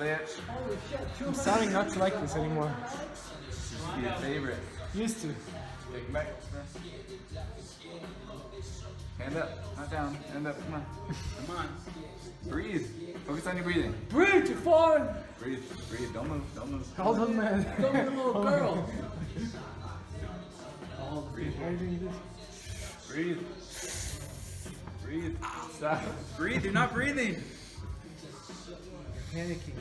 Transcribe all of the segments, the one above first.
bitch. Holy shit. I'm starting not to like this anymore. Used to be a favorite. Used to. Take back. Hand up, not down. Hand up, come on. Come on. Breathe. Focus on your breathing. Breathe, you're fine. Breathe, breathe. Don't move, don't move. Hold on, man. Don't be a little girl. Oh, breathe. Why are you doing this? Breathe. Breathe. Stop. Breathe, you're not breathing. Panicking.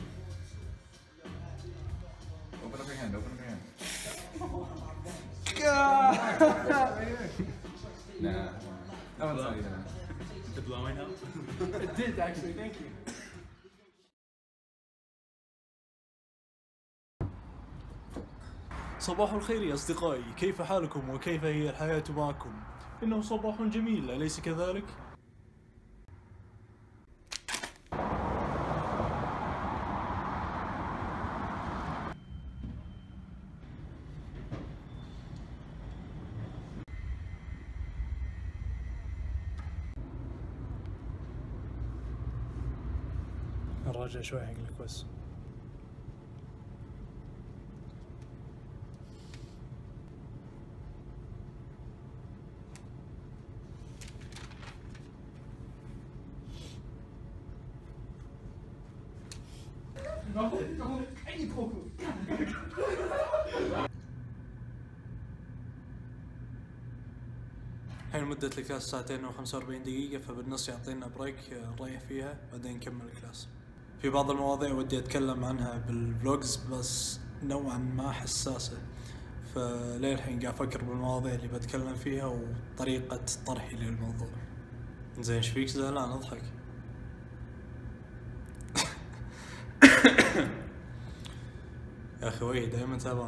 Open up your hand, open up your hand. Nah. That one's not even. The blowing up? It did actually, thank you. صباح الخير يا أصدقائي، كيف حالكم وكيف هي الحياة معكم؟ إنه صباح جميل أليس كذلك؟ نراجع شوي حق الكويس. الحين مدة الكلاس 2 و45 دقيقة، فبالنص يعطينا بريك نريح فيها بعدين نكمل الكلاس. في بعض المواضيع ودي أتكلم عنها بالفلوجز بس نوعا ما حساسة، فليه الحين قاعد أفكر بالمواضيع اللي بتكلم فيها وطريقة طرحي للموضوع. زين ايش فيك زعلان؟ اضحك. يا أخي وي دايما تعبان.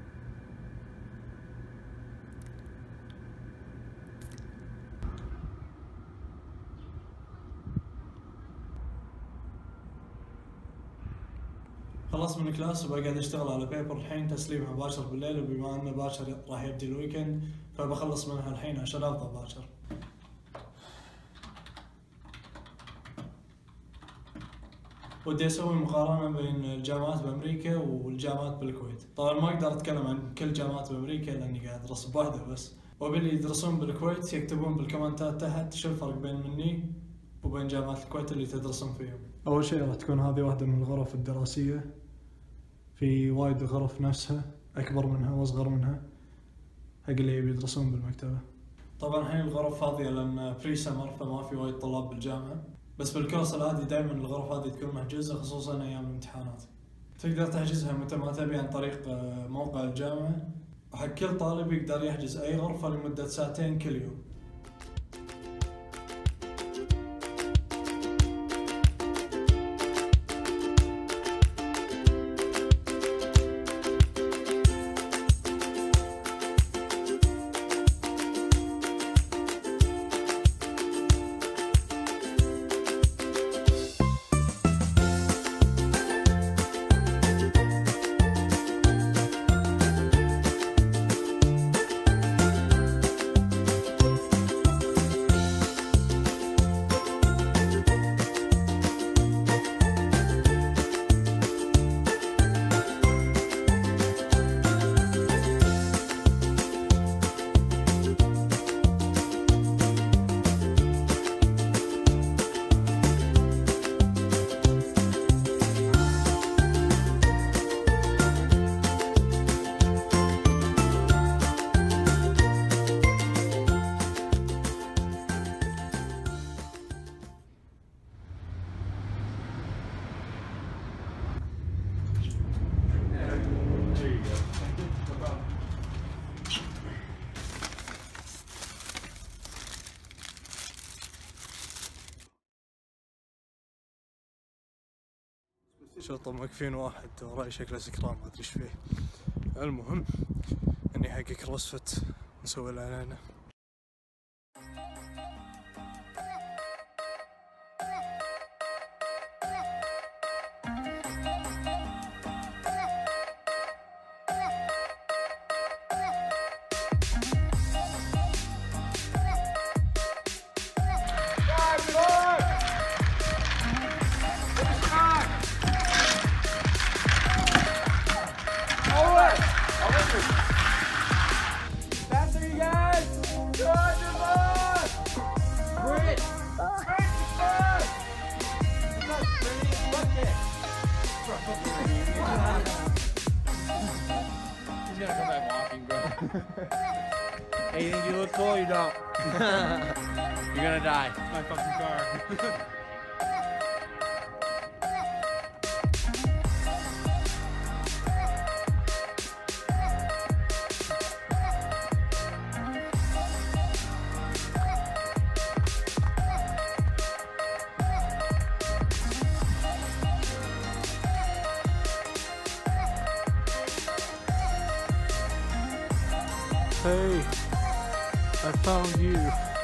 خلصت من الكلاس وبقعد اشتغل على بيبر الحين، تسليمها باكر بالليل، وبما انه باكر راح يبدي الويكند فبخلص منها الحين عشان افضى باكر. ودي اسوي مقارنة بين الجامعات بامريكا والجامعات بالكويت. طبعا ما اقدر اتكلم عن كل جامعات بامريكا لاني قاعد ادرس بواحدة بس، وباللي يدرسون بالكويت يكتبون بالكومنتات تحت شو الفرق بين مني وبين جامعات الكويت اللي تدرسون فيهم. اول شيء راح تكون هذه واحدة من الغرف الدراسية، في وايد غرف نفسها اكبر منها واصغر منها حق اللي يبي يدرسون بالمكتبة. طبعا الحين الغرف فاضية لان بري سمر فما في وايد طلاب بالجامعة، بس بالكورس العادي دائما الغرف هذه تكون محجوزة خصوصا ايام الامتحانات. تقدر تحجزها متى ما تبي عن طريق موقع الجامعة، وحق كل طالب يقدر يحجز اي غرفة لمدة 2 ساعة كل يوم. شرطة موقفين واحد وراي شكله سكران ما ادري ايش فيه. المهم اني حق كروسفت نسوي الاعلانه. Hey, you think you look cool? You don't. You're gonna die. My fucking car. Hey, I found you.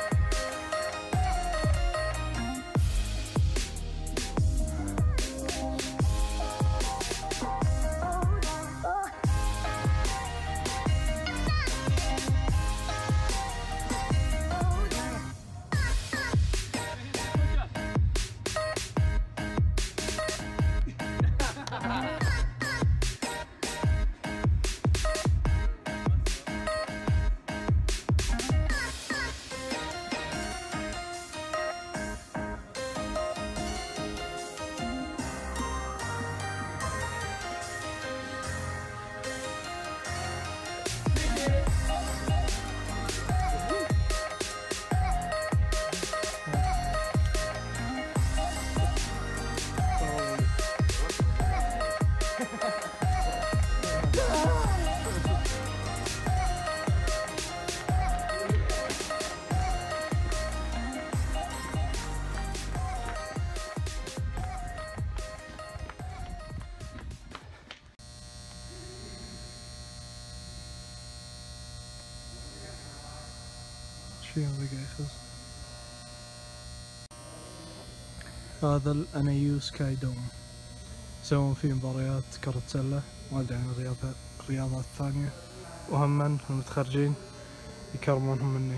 في alligators. هذا الأنيو سكاي دوم يسوون فيه مباريات كرة سلة وأدري عن الرياضات الثانية، وهم المتخرجين يكرمونهم مني.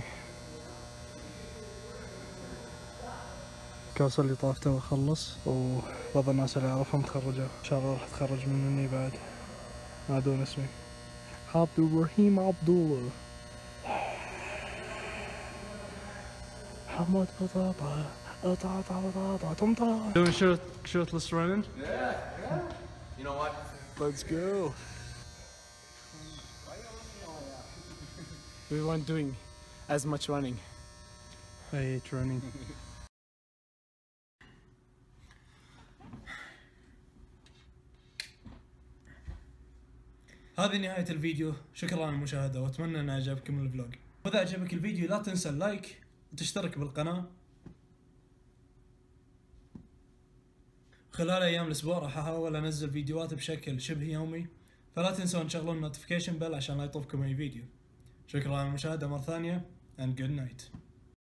الكورس اللي طافته وخلص، وبعض الناس اللي أعرفهم تخرجوا، إن شاء الله راح أتخرج مني بعد. نادون اسمي عبد الرحيم عبد الله حمد بطاطا قطعة بطاطا طمطم. Doing shirtless running? Yeah. You know what? Let's go. We weren't doing as much running. I hate running. هذه نهاية الفيديو، شكرا على المشاهدة واتمنى ان اعجبكم الفلوج. واذا اعجبك الفيديو لا تنسى اللايك وتشترك بالقناة. خلال ايام الاسبوع راح احاول انزل فيديوهات بشكل شبه يومي، فلا تنسون تشغلون النوتيفيكيشن بيل عشان لا يطوفكم اي فيديو. شكرا على المشاهدة مرة ثانية and good night.